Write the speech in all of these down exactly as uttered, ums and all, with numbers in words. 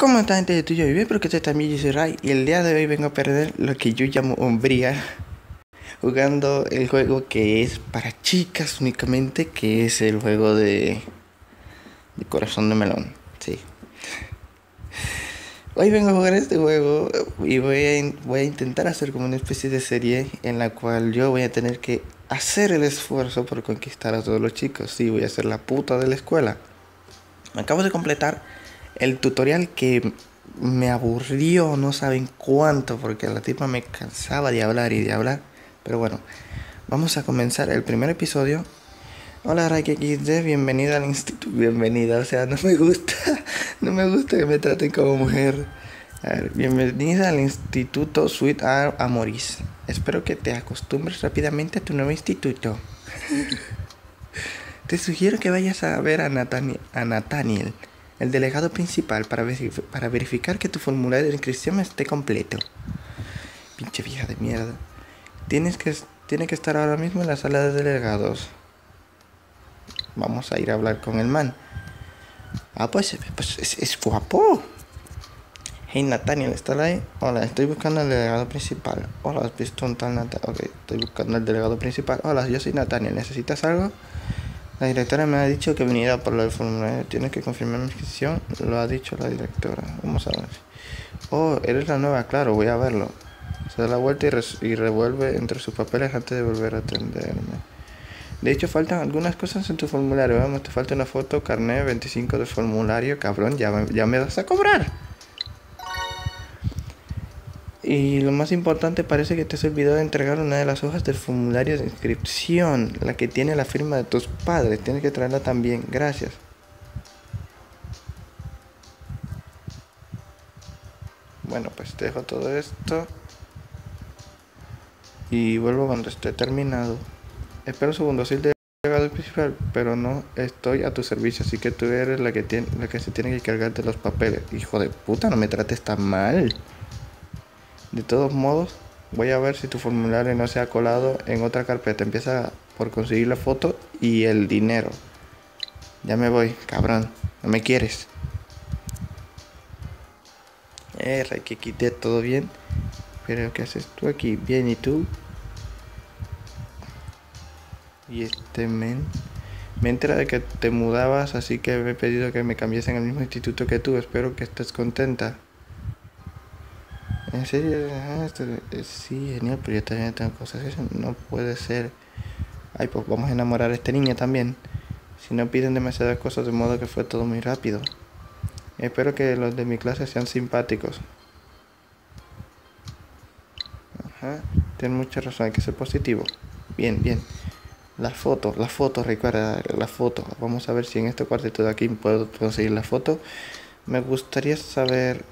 ¿Cómo está gente de tuyo? Bien, pero que también yo soy Ray y el día de hoy vengo a perder lo que yo llamo hombría jugando el juego que es para chicas únicamente, que es el juego de, de Corazón de Melón. Sí. Hoy vengo a jugar este juego y voy a, in- voy a intentar hacer como una especie de serie en la cual yo voy a tener que hacer el esfuerzo por conquistar a todos los chicos. Sí, voy a ser la puta de la escuela. Acabo de completar el tutorial que me aburrió, no saben cuánto, porque la tipa me cansaba de hablar y de hablar. Pero bueno, vamos a comenzar el primer episodio. Hola Raiki X D, bienvenida al instituto. Bienvenida, o sea, no me gusta, no me gusta que me traten como mujer. A ver, bienvenida al instituto Sweet Art Amoris. Espero que te acostumbres rápidamente a tu nuevo instituto. Te sugiero que vayas a ver a, Nathani- a Nathaniel, el delegado principal, para, verif- para verificar que tu formulario de inscripción esté completo. Pinche vieja de mierda. Tienes que, tiene que estar ahora mismo en la sala de delegados. Vamos a ir a hablar con el man. Ah, pues, pues es, es guapo. Hey Nathaniel, ¿estás ahí? Hola, estoy buscando al delegado principal. Hola, ¿has visto un tal Nathaniel? Ok, estoy buscando al delegado principal. Hola, yo soy Nathaniel, ¿necesitas algo? La directora me ha dicho que viniera por lo del formulario. Tienes que confirmar mi inscripción. Lo ha dicho la directora. Vamos a ver. Oh, eres la nueva, claro, voy a verlo. Se da la vuelta y, res- y revuelve entre sus papeles antes de volver a atenderme. De hecho, faltan algunas cosas en tu formulario. Vamos, te falta una foto, carnet, veinticinco de formulario. Cabrón, ya me, ya me vas a cobrar. Y lo más importante, parece que te has olvidado de entregar una de las hojas del formulario de inscripción, la que tiene la firma de tus padres. Tienes que traerla también. Gracias. Bueno, pues dejo todo esto y vuelvo cuando esté terminado. Espera un segundo, soy el delegado principal, pero no estoy a tu servicio, así que tú eres la que tiene, la que se tiene que cargar de los papeles. Hijo de puta, no me trates tan mal. De todos modos, voy a ver si tu formulario no se ha colado en otra carpeta. Empieza por conseguir la foto y el dinero. Ya me voy, cabrón. No me quieres. Eh, que quité todo bien. Pero ¿qué haces tú aquí? Bien, ¿y tú? Y este men. Me entera de que te mudabas, así que me he pedido que me cambies en el mismo instituto que tú. Espero que estés contenta. ¿En serio? Ah, esto- eh, sí, genial, pero yo también tengo cosas. Eso no puede ser. Ay, pues vamos a enamorar a este niño también. Si no piden demasiadas cosas, de modo que fue todo muy rápido. Espero que los de mi clase sean simpáticos. Ajá, tienes mucha razón, hay que ser positivo. Bien, bien. La foto, la foto, recuerda, la foto. Vamos a ver si en este cuartito de aquí puedo conseguir la foto. Me gustaría saber...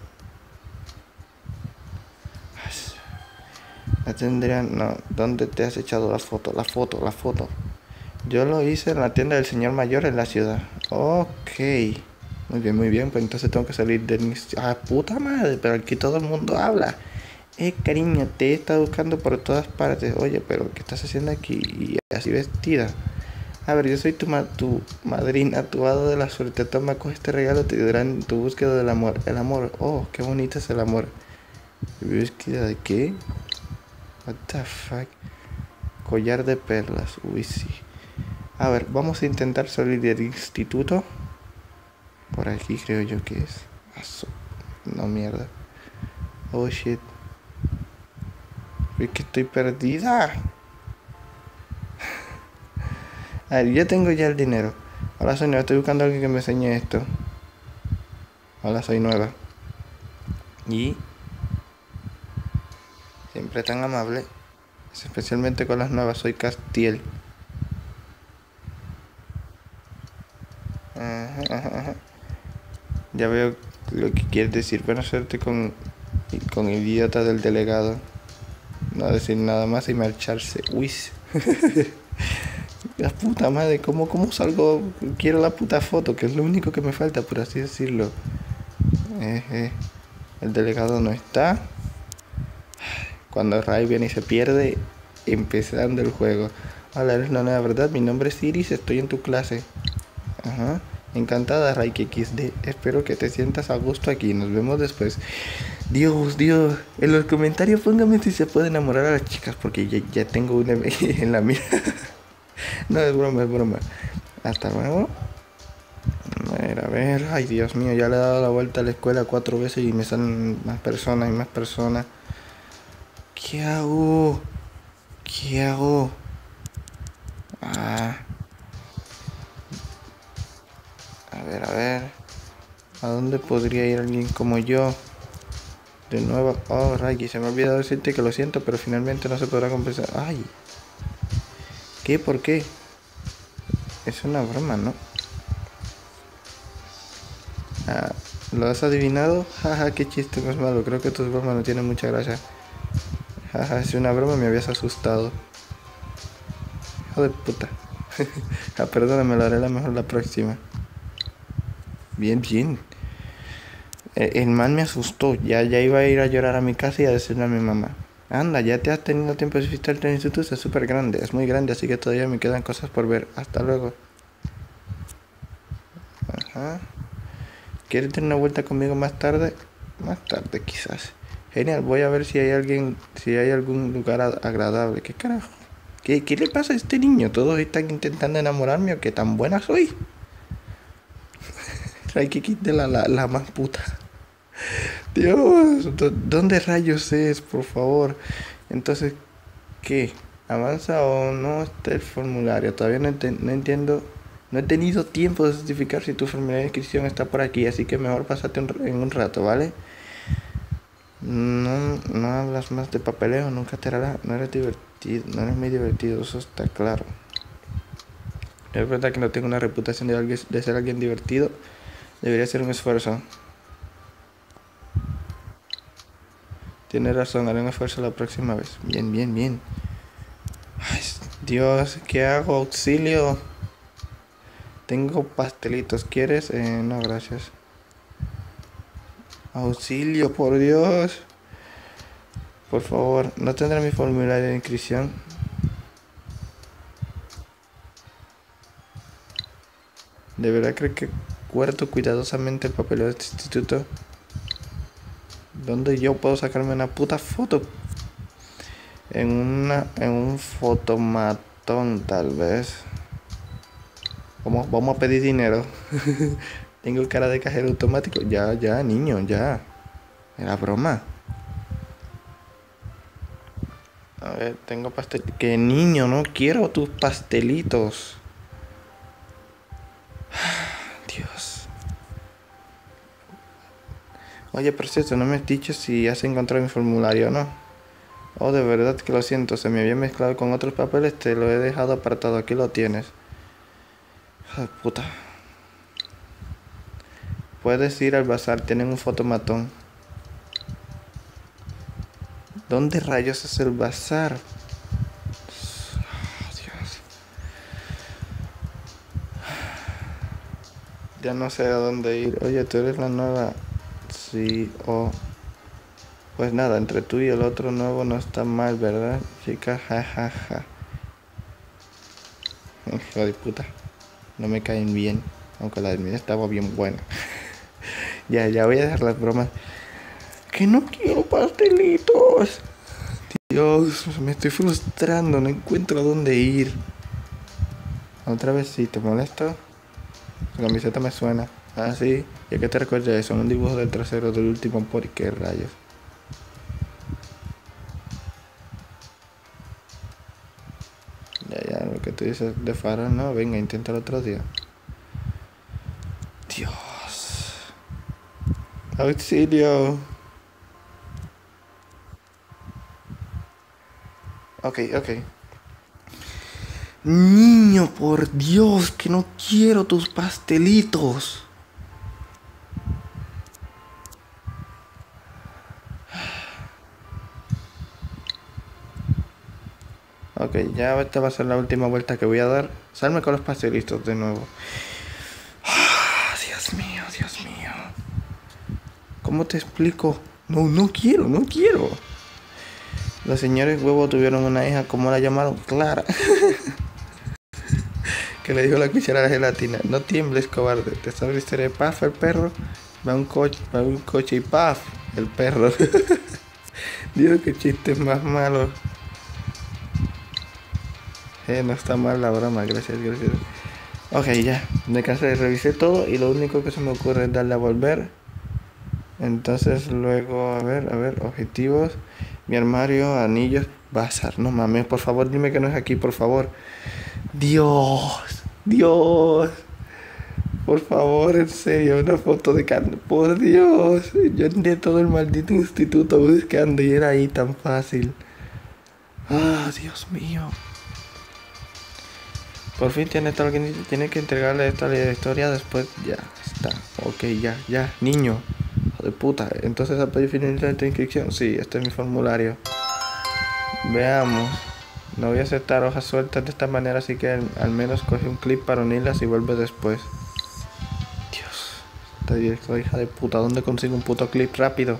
La tendrían... No, ¿dónde te has echado la foto? La foto, la foto. Yo lo hice en la tienda del señor mayor en la ciudad. Ok. Muy bien, muy bien. Pues entonces tengo que salir de mi... Ah, puta madre, pero aquí todo el mundo habla. Eh, cariño, te he estado buscando por todas partes. Oye, pero ¿qué estás haciendo aquí? Y así vestida. A ver, yo soy tu, ma tu madrina, tu hado de la suerte. Toma, coge este regalo, te ayudará en tu búsqueda del amor. El amor, oh, qué bonito es el amor. ¿Búsqueda de qué? What the fuck? Collar de perlas, uy, sí. A ver, vamos a intentar salir del instituto. Por aquí creo yo que es. Aso. No, mierda. Oh, shit. Es que estoy perdida. A ver, yo tengo ya el dinero. Hola, soy nueva. Estoy buscando a alguien que me enseñe esto. Hola, soy nueva. Y siempre tan amable. Especialmente con las nuevas. Soy Castiel. Ajá, ajá, ajá. Ya veo lo que quieres decir. Buena suerte con, con el idiota del delegado. No decir nada más y marcharse. Uy. La puta madre, ¿cómo, cómo salgo? Quiero la puta foto, que es lo único que me falta, por así decirlo. Eh, eh. El delegado no está. Cuando Ray viene y se pierde, empezando el juego. Hola, eres la nueva, ¿verdad? Mi nombre es Iris, estoy en tu clase. Ajá. Encantada, Raiki equis de. Espero que te sientas a gusto aquí. Nos vemos después. Dios, Dios. En los comentarios póngame si se puede enamorar a las chicas. Porque ya, ya tengo una en la mira. No, es broma, es broma. Hasta luego. A ver, a ver. Ay, Dios mío. Ya le he dado la vuelta a la escuela cuatro veces y me salen más personas y más personas. ¿Qué hago? ¿Qué hago? Ah. A ver, a ver. ¿A dónde podría ir alguien como yo? De nuevo. Oh, Raiki, se me ha olvidado decirte que lo siento, pero finalmente no se podrá compensar. Ay. ¿Qué? ¿Por qué? Es una broma, ¿no? Ah, ¿lo has adivinado? Jaja, qué chiste más malo. Creo que tus bromas no tienen mucha gracia. Jaja, si una broma me habías asustado. Hijo de puta. Ah, perdóname, lo haré la mejor la próxima. Bien, bien. El man me asustó. Ya, ya iba a ir a llorar a mi casa y a decirle a mi mamá. Anda, ya te has tenido tiempo de visitarte el instituto. Es súper grande, es muy grande, así que todavía me quedan cosas por ver. Hasta luego. Ajá. ¿Quieres dar una vuelta conmigo más tarde? Más tarde quizás. Genial, voy a ver si hay alguien, si hay algún lugar agradable. ¿Qué carajo? ¿Qué, qué le pasa a este niño? ¿Todos están intentando enamorarme o qué tan buena soy? Hay que quitar la, la, la más puta. Dios, ¿dónde rayos es, por favor? Entonces, ¿qué? ¿Avanza o no está el formulario? Todavía no, ent no entiendo. No he tenido tiempo de certificar si tu formulario de inscripción está por aquí, así que mejor pásate un, en un rato, ¿vale? No, no hablas más de papeleo, nunca te hará. No eres divertido, no eres muy divertido, eso está claro. Es verdad que no tengo una reputación de, alguien, de ser alguien divertido. Debería ser un esfuerzo. Tienes razón, haré un esfuerzo la próxima vez. Bien, bien, bien. Ay, Dios, ¿qué hago? Auxilio. Tengo pastelitos, ¿quieres? Eh, no, gracias. Auxilio, por Dios. Por favor, ¿no tendrá mi formulario de inscripción? ¿De verdad creo que guardo cuidadosamente el papel de este instituto? ¿Dónde yo puedo sacarme una puta foto? En una, en un fotomatón tal vez. Vamos, vamos a pedir dinero. Tengo cara de cajero automático. Ya, ya, niño, ya. Era broma. A ver, tengo pastel. Que niño, no quiero tus pastelitos. Dios. Oye, por cierto, no me has dicho si has encontrado mi formulario o no. Oh, de verdad que lo siento. Se me había mezclado con otros papeles. Te lo he dejado apartado. Aquí lo tienes. Hijo de puta. Puedes ir al bazar, tienen un fotomatón. ¿Dónde rayos es el bazar? Oh, Dios. Ya no sé a dónde ir. Oye, tú eres la nueva. Sí, o... Oh. Pues nada, entre tú y el otro nuevo no está mal, ¿verdad, chica? Ja, ja, ja. Hijo de puta. No me caen bien. Aunque la de mí estaba bien buena. Ya, ya voy a dejar las bromas. Que no quiero pastelitos. Dios, me estoy frustrando. No encuentro a dónde ir. Otra vez sí, ¿te molesto? La camiseta me suena. Ah, sí. ¿Y a qué te recuerda eso? Un dibujo del trasero del último por qué rayos. Ya, ya, lo que tú dices de farol, no. Venga, inténtalo otro día. Dios. Auxilio. Ok, ok. Niño, por Dios, que no quiero tus pastelitos. Ok, ya esta va a ser la última vuelta que voy a dar. Salme con los pastelitos de nuevo. Ah, Dios mío, Dios mío. ¿Cómo te explico? No, no quiero, no quiero. Los señores huevos tuvieron una hija, ¿cómo la llamaron? Clara. que le dijo la cuchara a la gelatina. No tiembles, cobarde. ¿Te sabes la historia de Puff, el perro? Va un coche, va un coche y Puff, el perro. Dios, qué chiste más malo. Eh, no está mal la broma, gracias, gracias. Ok, ya, me cansé, revisé todo y lo único que se me ocurre es darle a volver. Entonces luego, a ver, a ver, objetivos. Mi armario, anillos, bazar. No mames, por favor, dime que no es aquí, por favor. Dios, Dios. Por favor, en serio, una foto de carne. Por Dios, yo entré todo el maldito instituto buscando y era ahí tan fácil. Ah, Dios mío. Por fin tiene todo lo que necesita. Tiene que entregarle esto a la historia. Después ya está. Ok, ya, ya. Niño. Hijo de puta. Entonces apoyo finalizar esta inscripción. Sí, este es mi formulario. Veamos. No voy a aceptar hojas sueltas de esta manera. Así que al, al menos coge un clip para unirlas y vuelve después. Dios. Esta directora hija de puta. ¿Dónde consigo un puto clip rápido?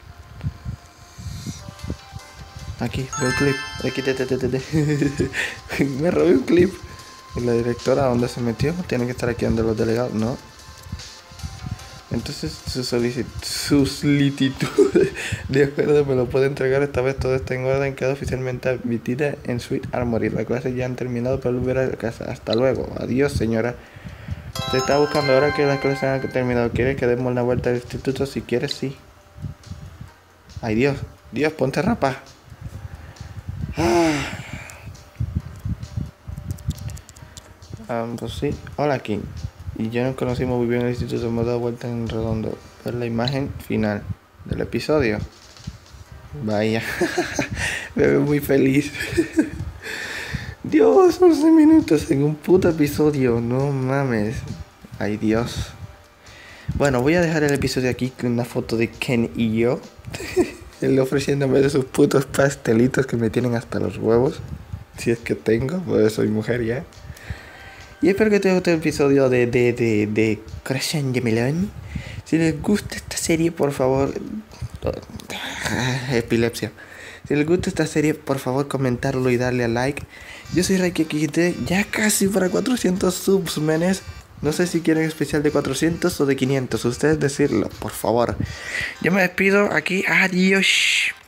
Aquí, veo un clip. Aquí, te, te, te, te, te. Me robé un clip. ¿Y la directora dónde se metió? Tiene que estar aquí donde los delegados, ¿no? Entonces su solicitud, su solicitud de acuerdo me lo puede entregar. Esta vez todo está en orden. Queda oficialmente admitida en Sweet Armory. Las clases ya han terminado para volver a casa. Hasta luego. Adiós, señora. Te está buscando ahora que las clases han terminado. ¿Quieres que demos la vuelta al instituto? Si quieres, sí. Ay, Dios. Dios, ponte rapa. Ah. Um, pues sí, hola King. Y yo nos conocimos muy bien en el instituto, hemos dado vuelta en redondo. Ver la imagen final del episodio. Vaya, me veo muy feliz. Dios, once minutos en un puto episodio, no mames. Ay Dios. Bueno, voy a dejar el episodio aquí con una foto de Ken y yo. Él ofreciéndome de sus putos pastelitos que me tienen hasta los huevos. Si es que tengo, pues soy mujer ya. Y espero que te guste el episodio de, de, de, de Corazón de Melón. Si les gusta esta serie, por favor... Epilepsia. Si les gusta esta serie, por favor, comentarlo y darle a like. Yo soy Reiki X D, ya casi para cuatrocientos subs, menes. No sé si quieren especial de cuatrocientos o de quinientos. Ustedes decirlo, por favor. Yo me despido aquí. Adiós.